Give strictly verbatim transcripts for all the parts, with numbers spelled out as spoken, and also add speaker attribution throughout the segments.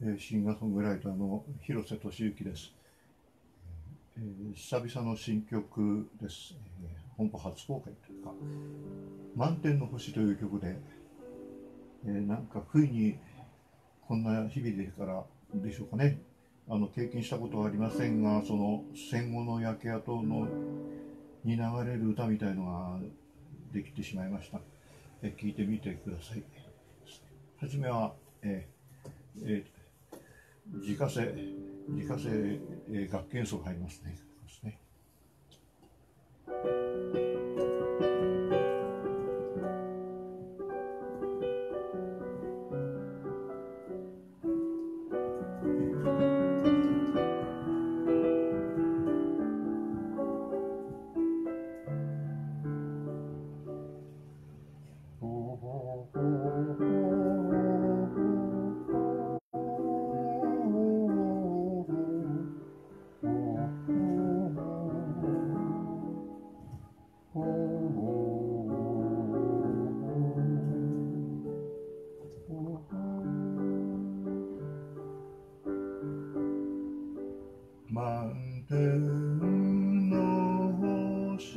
Speaker 1: えー、シンガーソングライターの広瀬俊之です。えー、久々の新曲です。えー、本邦初公開というか、満天の星という曲で、えー、なんか不意にこんな日々でからでしょうかね。あの経験したことはありませんが、その戦後の焼け跡のに流れる歌みたいのができてしまいました。えー、聞いてみてください。はじめは、えーえー自家製自家製、えー、楽器演奏が入りますね。ですね。満天の星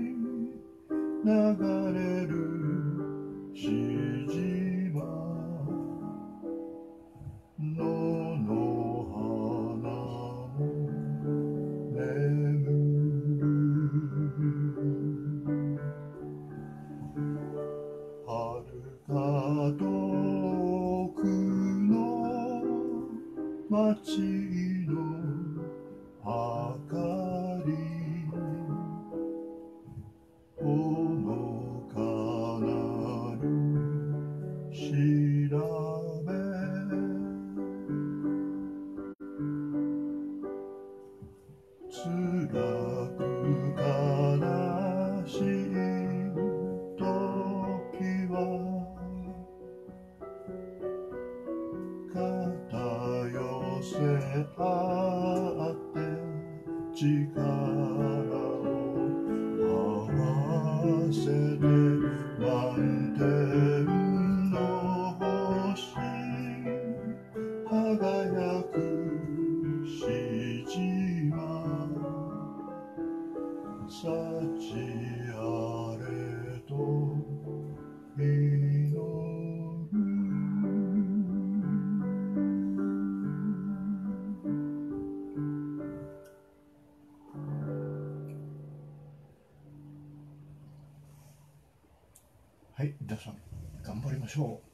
Speaker 1: 流れるしじま野の花も眠る遥か遠くの街の明かりほのかなる調べ辛く悲しい時は肩寄せ合って力を合わせて満天の星輝くしじま幸あれと祈る。はい、皆さん頑張りましょう。